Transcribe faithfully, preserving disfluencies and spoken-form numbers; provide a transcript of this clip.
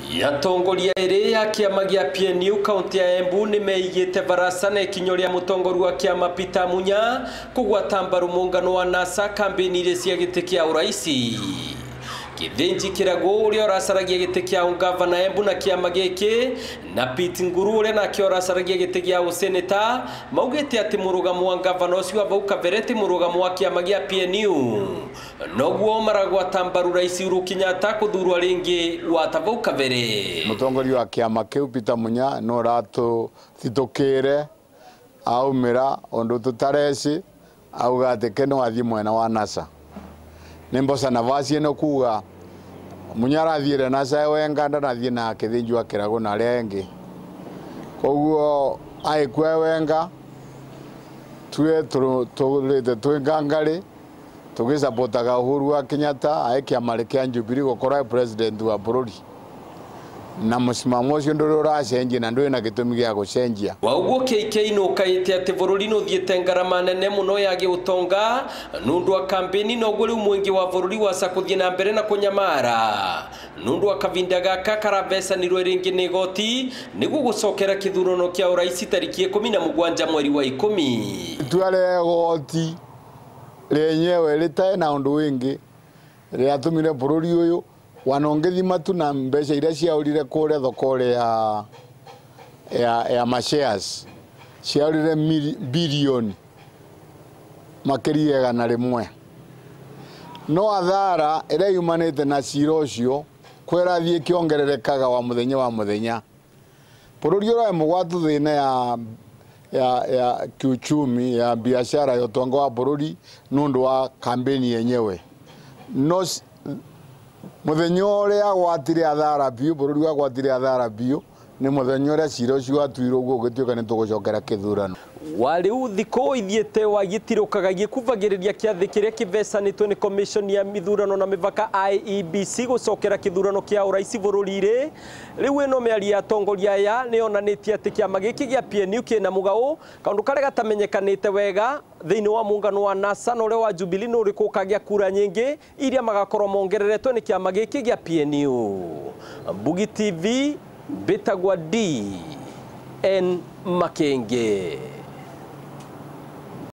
Yatongoria ere ya kiama gia P N U kaunti ya Embu ni meigite barasane kinyoria mutongoru wa kiama Peter Munya kugwata mbaru muungano wa NASA kampeni ile cia gite kia uraisi. Kithinji kirago uria uracaragia gite kia ungavana Embu na kiama giki na Pete Nguru uria nake uracaragia gite kia useneta maugite ati murugamo wa gavana ucio avauka verete murugamo wa kiama gia P N U noguo maragwata mbaru Rais Uhuru Kenyatta kuthurwa ringi watavauka vere. Mutongori wa kiama kiu Peter Munya no ratu thitukire aumira ondu tutareci auga ati keno athi mwena wa NASA nimbosa navasi eno kuga Munya arathire NASA wenga ndathie na kithinji wa kirago na rengi koguo aikwe wenga tue tulete twingangari tugisapotaga Uhuru wa Kenyatta aikia marekia Jubilee gukora president wa bururi na musimamo ucio nduru uracenjia na ndui na gitumi gia gucenjia waugo K K no kaite ati bururi no thiete ngarama nene muno yage utonga nundu wa kampeni no guri mwingi wa bururi wasa kuthie na mbere na kunyamara nundu wa kavinda gaka karavesa ni rweringi ni goti nigu gucokera kithurano kia uraisi tariki ikumi na mugwanja mweri wa ikumi twale goti lenyewe litae na undu wingi riatumire bururi uyu wanongethima tu na mbeca iria ciaurire kuria thokore ya ya ya mashares ciaurire bilioni makiria na rimwe no athara ira yumanite na ciro ucio kwera thie kiongererekaga wa muthenya wa muthenya bururi ura mugwatu thina ya ya ya kiuchumi ya biashara ya utongo wa bururi nundu wa kampeni yenyewe no muthenya uria gwatire athara biu bururi wa gwatire athara biu ni muthenya uria ciro ucio atwirwo guo gituika ni tugucokera kithurano wali uthiko ithiete wa gitirukaga gikuvagiriria kiathi kiria kivecanitwe ni commission ya mithurano na mivaka I E B C gucokera kithurano kia uraisi bururi-ri riu eno miaria atongoria aya ni onanitie ati kiama giki gia P N U kina mugao kaundu karia gatamenyekanite wega thiini wa muungano wa NASA na uria wa Jubilee no rikukagia kura nyingi iria magakorwo mongereretwe ni kiama giki gia P N U. Mbugi T V Betagwa D N Makenge.